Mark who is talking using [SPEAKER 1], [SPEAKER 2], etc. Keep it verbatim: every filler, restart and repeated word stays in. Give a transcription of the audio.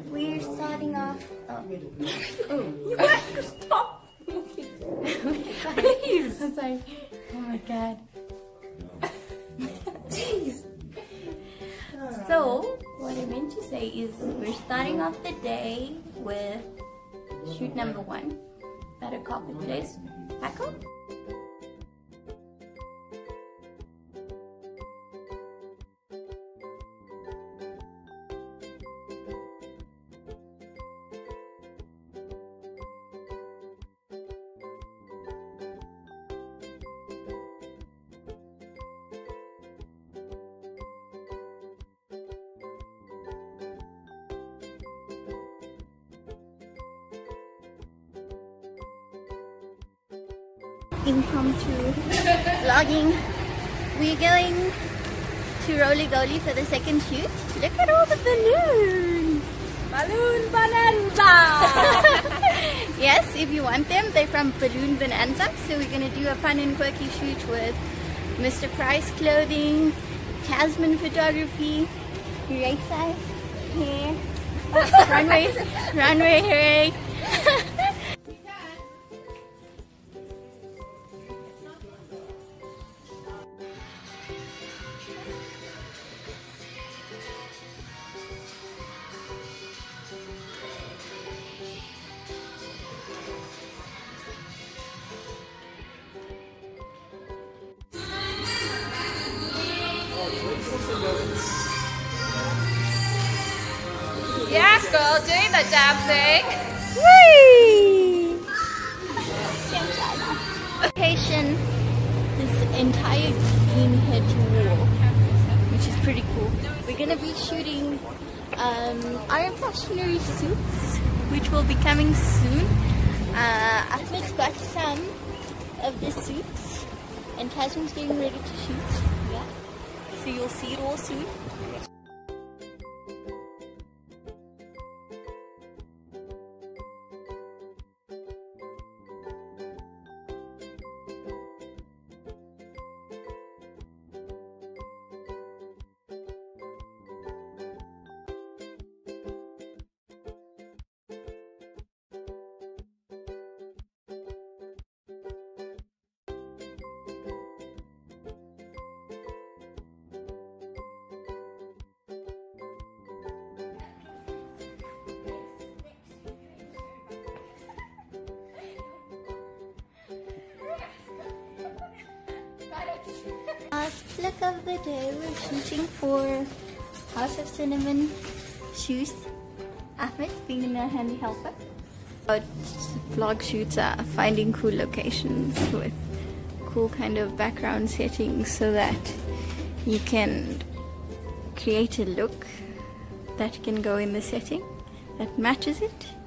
[SPEAKER 1] we're starting off. Oh,
[SPEAKER 2] Oh. You have to stop. Please.
[SPEAKER 1] I'm sorry. Oh my god.
[SPEAKER 2] Jeez.
[SPEAKER 1] So, what I meant to say is we're starting off the day with shoot number one at a carpet place. Back up. Impromptu vlogging. We're going to Roly Goly for the second shoot. Look at all the balloons!
[SPEAKER 2] Balloon Bonanza!
[SPEAKER 1] Yes, if you want them, they're from Balloon Bonanza. So we're going to do a fun and quirky shoot with Mister Price Clothing, Tasman Photography, Racer Hair, Runway, Runway Hooray.
[SPEAKER 2] Yes, girl, doing the dancing.
[SPEAKER 1] Whee! Location, this entire green hedge wall, which is pretty cool. We're gonna be shooting um, our fashionary suits, which will be coming soon. Uh, Ahmed's got some of the suits, and Tasman's getting ready to shoot. Yeah, so you'll see it all soon. Last look of the day, we're shooting for House of Cinnamon shoes. Ahmed being a handy helper. Our vlog shoots are finding cool locations with cool kind of background settings so that you can create a look that can go in the setting that matches it.